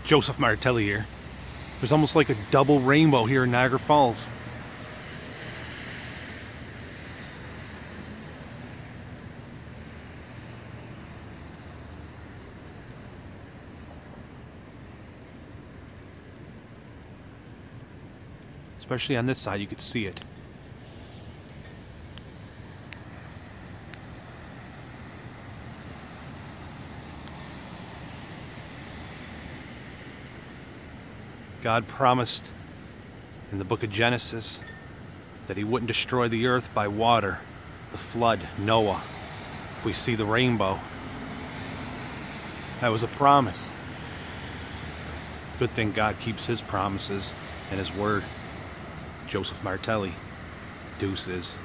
Joseph Martelli here. There's almost like a double rainbow here in Niagara Falls. Especially on this side, you could see it. God promised in the book of Genesis that he wouldn't destroy the earth by water, the flood, Noah, if we see the rainbow. That was a promise. Good thing God keeps his promises and his word. Joseph Martelli. Deuces.